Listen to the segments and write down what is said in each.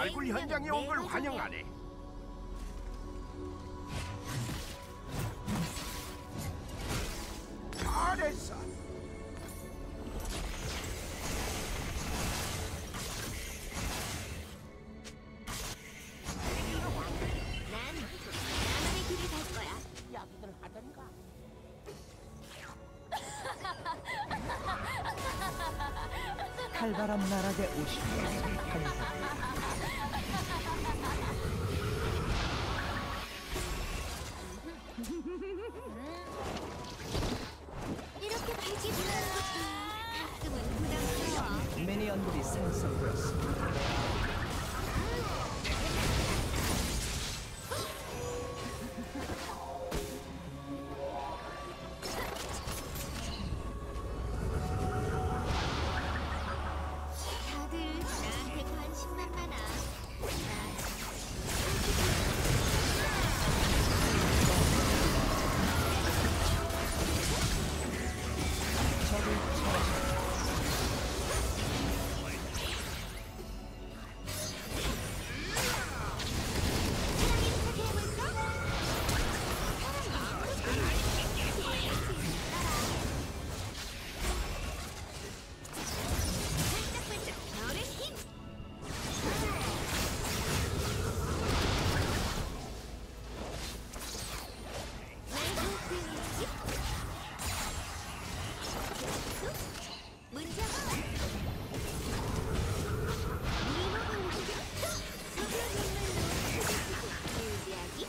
발굴 현장에 온 걸 환영하네. 잘했어. 난 나만의 길을 갈 거야. 이야기들 하던가. 칼바람 나락에 오시면 환영합니다. 이렇게 발기 부는 것도 가끔은 부담스러워. 미니언들이 생성되었습니다. 다들 나한테 관심만 많아. 반짝반짝 별의 힘! 문제 없어. 미모가 소변 눈물로 유지하기.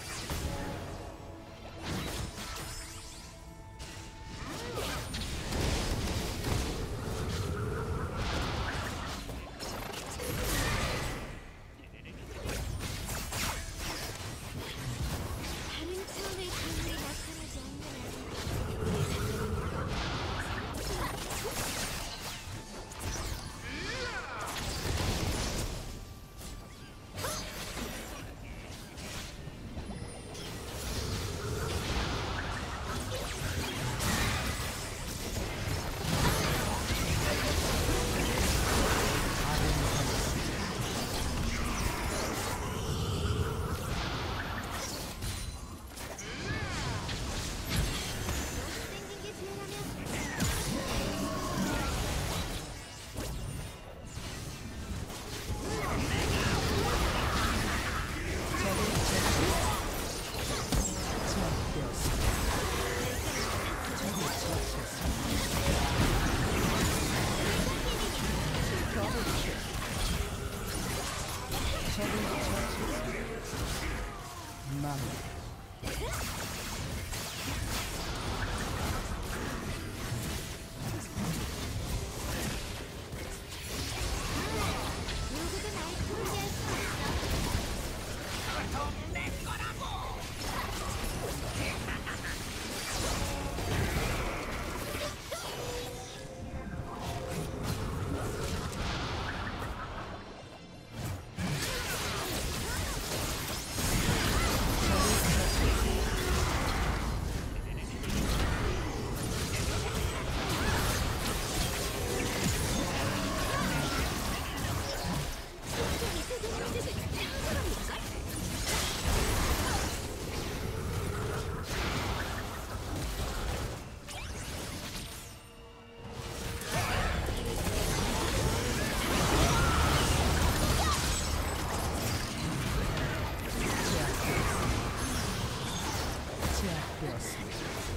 다른 차원의 괴물이 나타나지 않는 한 우리 생긴 게 죄라면 제압되었습니다. 적이 처치했습니다. 더블킬. 적이 처치했습니다. 마무리. 누구도 날 통제할 수 없어. 내 거라고. 제압되었습니다.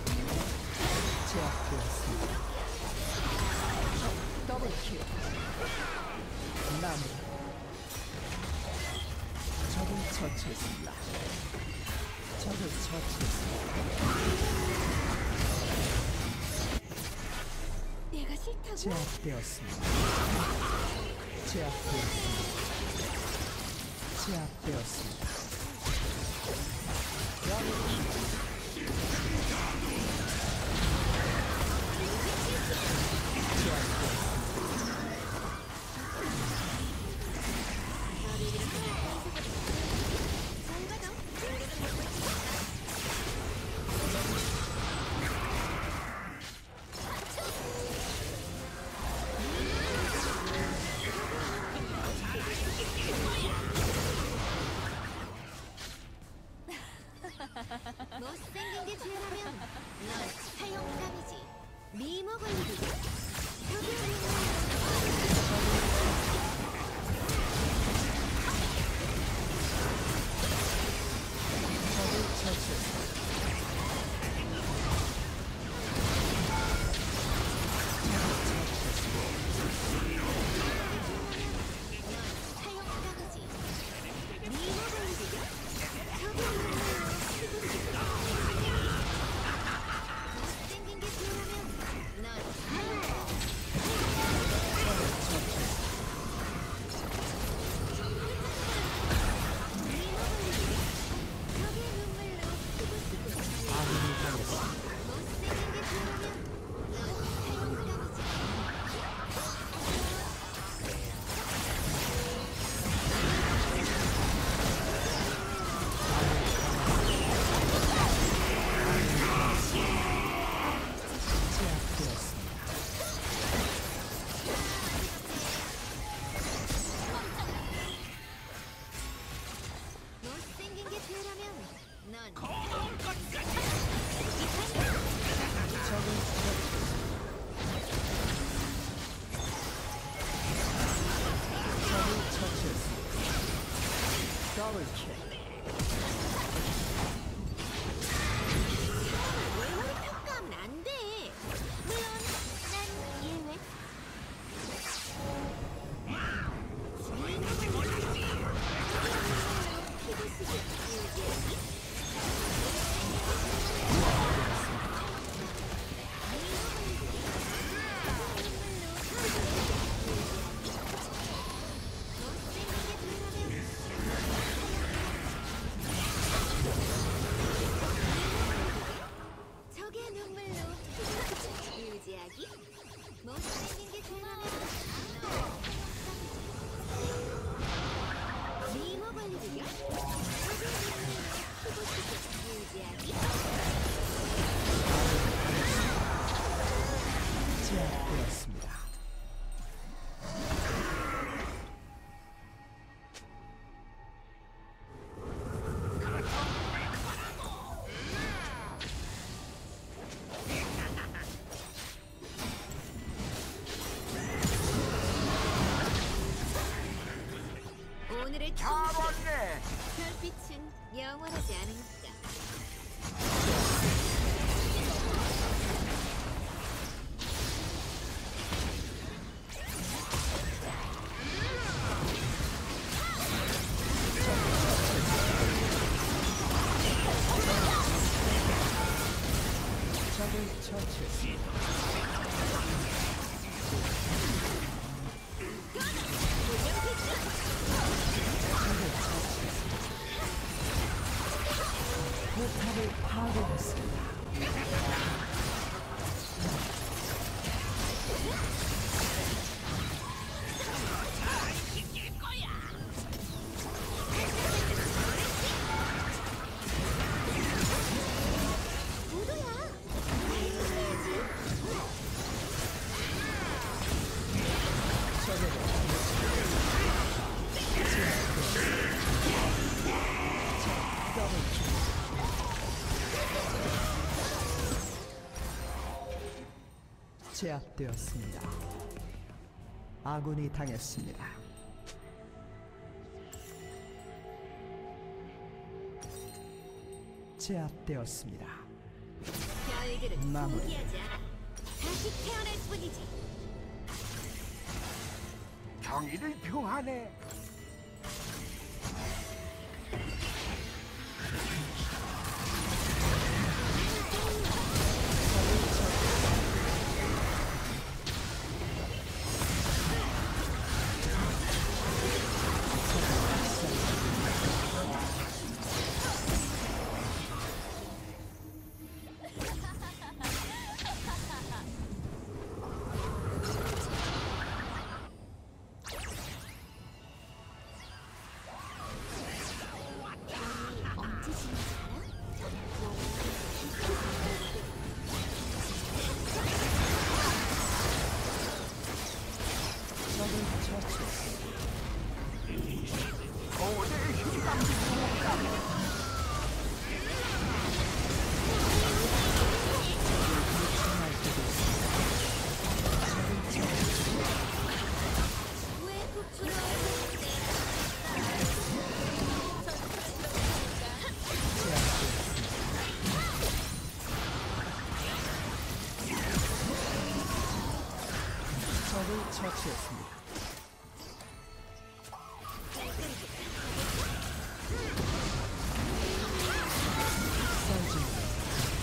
제압되었습니다. 더블킬. 마무리. 적을 처치했습니다. 적을 처치했습니다. 내가 싫다고? 제압되었습니다. 제압되었습니다. 제압되었습니다. 잘 가죠. 되었습니다. 오늘의 잘 충실 왔네. 별빛은 영원하지 않으니까. 적을 처치했습니다. 포탑을 파괴했습니다. 제압되었습니다. 아군이 당했습니다. 제압되었습니다. 별들은 마무리. 포기하지 않아. 다시 태어날 뿐이지. 경의를 표하네. 언제 지는지 알아? 적을 처치했습니다. 고대의 힘이 담긴 왜 부풀어? 적을 처치했습니다. 썰진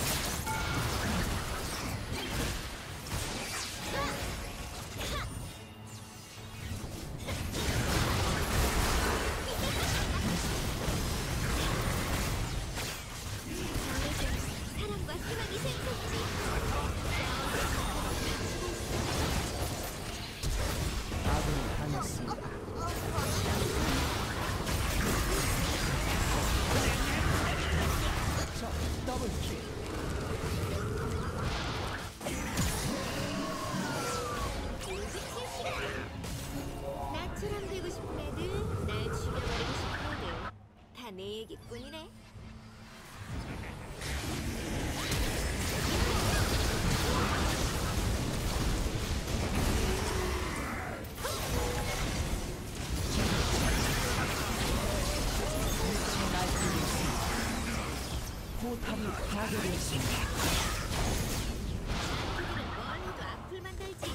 사랑과 희망이 샘솟지. 아군이 당했습니다. 적 더블킬. 나처럼 되고 싶은 애들, 날 죽여버리고 싶은 애들, 다 내 얘기뿐이네. 포탑이 파괴되었습니다. 그들은 뭘 해도 악플만 달지.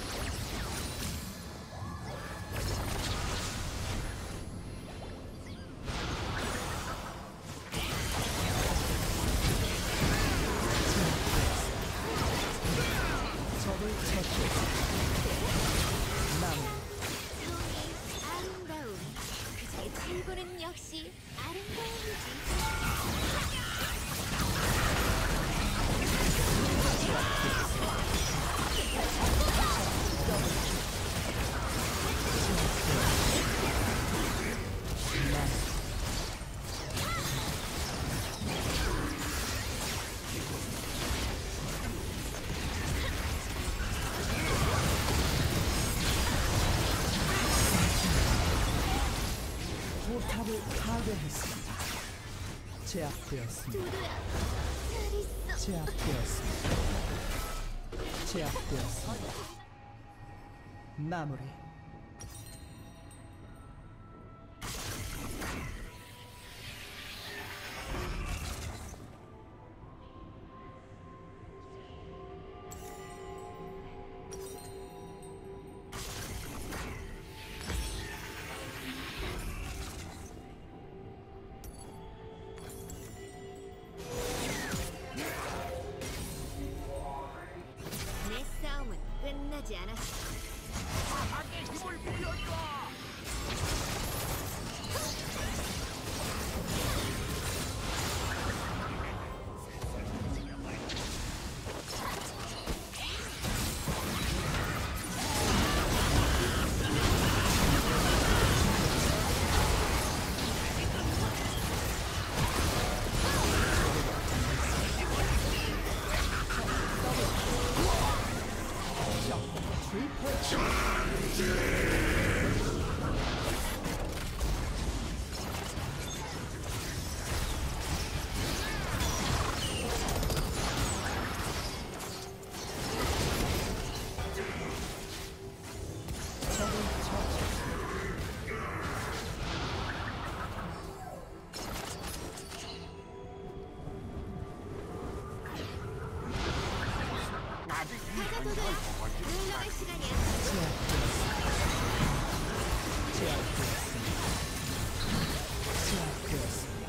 적을 처치했습니다. 마무리. 성의 아름다움. 그중에 최고는 역시 아름다움이지. 파괴했습니다. 제압되었습니다. 두루야, 잘 있어. 제압되었습니다. 제압되었습니다. 마무리. 내 싸움은 끝나지 않았어. 과학의 힘을 보여줘. 아직 가자, 이런 걸 도도야. 보고 싶지 놀러갈 시간이야. 제압되었습니다. 제압되었습니다.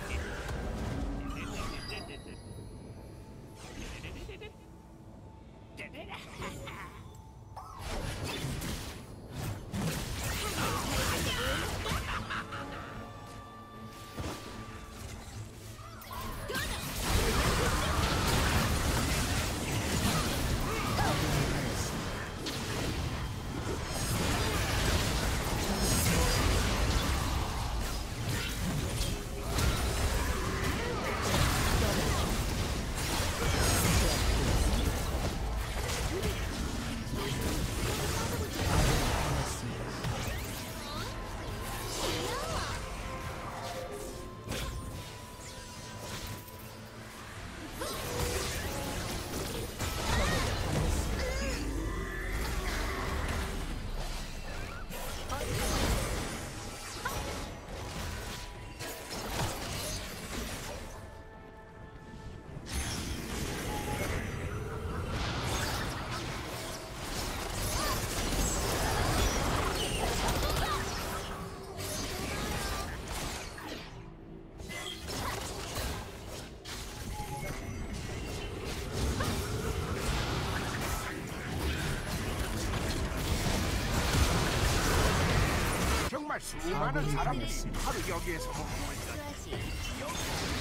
정말 수많은 아군이 사람들이 당했습니다. 하루 여기에서 먹고 있다. 수하지.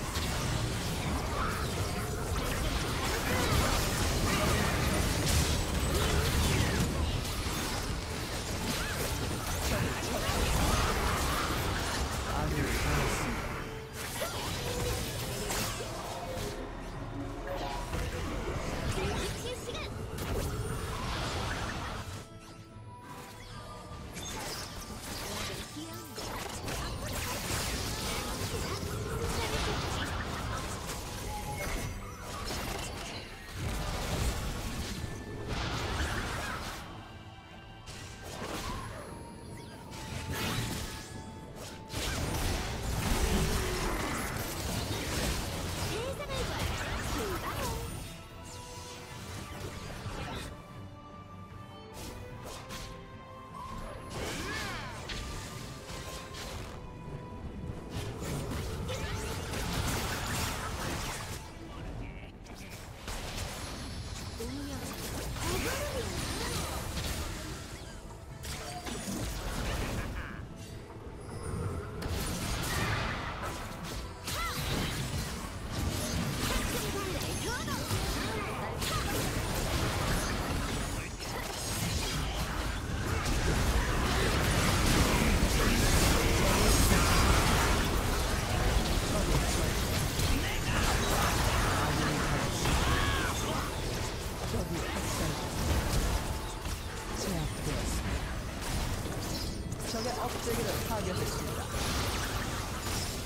아군이 당했습니다. 일찍 시간. 세상을 봐요. 출발. 운명. 적이 제압되었습니다. 적의 억제기를 파괴했습니다.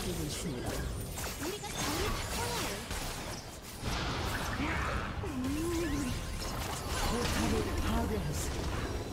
쓰고 있습니다. 우리가 별을 바꿔요. 포탑을 파괴했습니다.